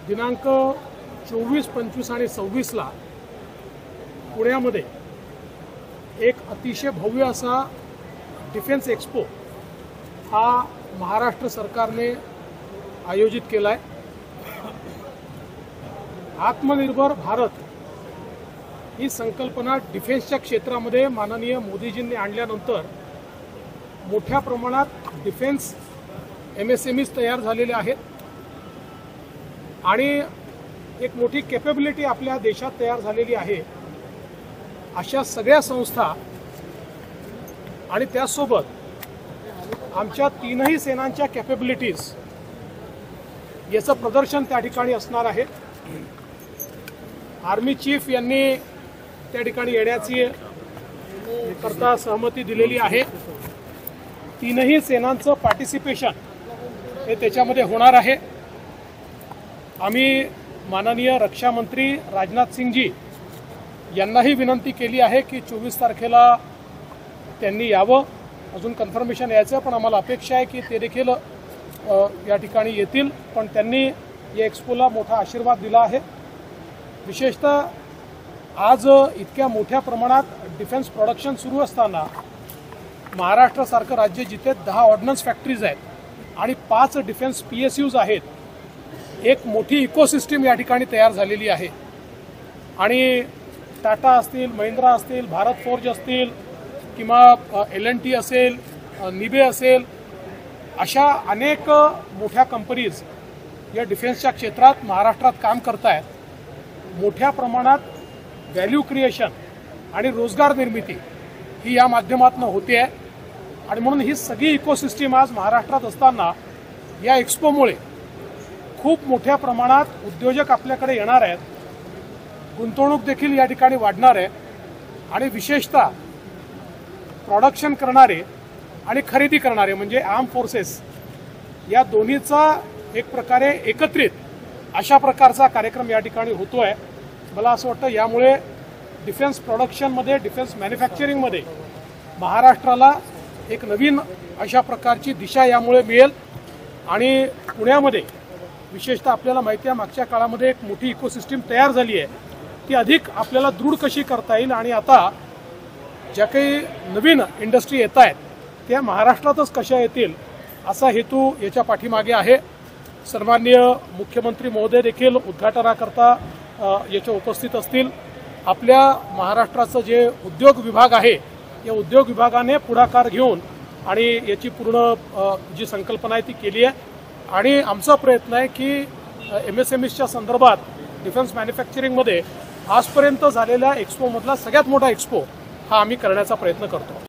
दिनांक 24, 25 आणि 26 ला पुण्यामध्ये एक अतिशय भव्य असा डिफेन्स एक्सपो हा महाराष्ट्र सरकारने आयोजित केला आहे। आत्मनिर्भर भारत ही संकल्पना डिफेन्सच्या क्षेत्रामध्ये माननीय मोदीजींनी आणल्यानंतर मोठ्या प्रमाणात डिफेन्स MSMEs तयार झालेले आहेत आणि एक मोठी कॅपेबिलिटी आपल्या देशात तयार झालेली आहे। अशा सगळ्या संस्था आणि त्यासोबत आमच्या तीनही सेनांच्या कॅपेबिलिटीज याचं प्रदर्शन त्या ठिकाणी असणार आहे। आर्मी चीफ यांनी त्या ठिकाणी येण्याची करता सहमती दिलेली आहे। तीनही सेनांचं पार्टिसिपेशन हे त्याच्यामध्ये होणार आहे। आम्ही माननीय रक्षा मंत्री राजनाथ सिंगजी यांनाही विनंती केली आहे की 24 तारखेला त्यांनी यावं। अजून कन्फर्मेशन यायचं, पण आम्हाला अपेक्षा आहे की ते देखील या ठिकाणी येतील। पण त्यांनी या एक्सपोला मोठा आशीर्वाद दिला आहे। विशेषतः आज इतक्या मोठ्या प्रमाणात डिफेन्स प्रोडक्शन सुरू असताना महाराष्ट्रासारखं राज्य जिथे 10 ऑर्डनन्स फॅक्टरीज आहेत आणि 5 डिफेन्स PSUs आहेत, एक मोठी इकोसिस्टीम या ठिकाणी तयार झालेली आहे। आणि टाटा असतील, महिंद्रा असतील, भारत फोर्ज असतील किंवा L&T असेल, निबे असेल, अशा अनेक मोठ्या कंपनीज या डिफेन्सच्या क्षेत्रात महाराष्ट्रात काम करत आहेत। मोठ्या प्रमाणात व्हॅल्यू क्रिएशन आणि रोजगार निर्मिती ही या माध्यमातून होते आहे आणि म्हणून ही सगळी इकोसिस्टीम आज महाराष्ट्रात असताना या एक्सपोमुळे खूप मोठ्या प्रमाणात उद्योजक आपल्याकडे येणार आहेत, गुंतवणूक देखील या ठिकाणी वाढणार आहे आणि विशेषतः प्रोडक्शन करणारे आणि खरेदी करणारे म्हणजे आर्म फोर्सेस या दोन्हीचा एक प्रकारे एकत्रित अशा प्रकारचा कार्यक्रम या ठिकाणी होतोय। मला असं वाटतं यामुळे डिफेन्स प्रोडक्शनमध्ये, डिफेन्स मॅन्युफॅक्चरिंगमध्ये महाराष्ट्राला एक नवीन अशा प्रकारची दिशा यामुळे मिळेल आणि पुण्यामध्ये विशेषतः आपल्याला माहिती आहे मागच्या काळामध्ये एक मोठी इकोसिस्टीम तयार झाली आहे, ती अधिक आपल्याला दृढ कशी करता येईल आणि आता ज्या काही नवीन इंडस्ट्री येत आहेत त्या महाराष्ट्रातच कशा येतील असा हेतू याच्या पाठीमागे आहे। सन्माननीय मुख्यमंत्री महोदय देखील उद्घाटनाकरता याच्या उपस्थित असतील। आपल्या महाराष्ट्राचं जे उद्योग विभाग आहे या उद्योग विभागाने पुढाकार घेऊन आणि याची पूर्ण जी संकल्पना आहे ती केली आहे आणि आमचा प्रयत्न आहे की MSMEsच्या संदर्भात डिफेन्स मॅन्युफॅक्चरिंगमध्ये आजपर्यंत झालेल्या एक्सपोमधला सगळ्यात मोठा एक्सपो हा आम्ही करण्याचा प्रयत्न करतो।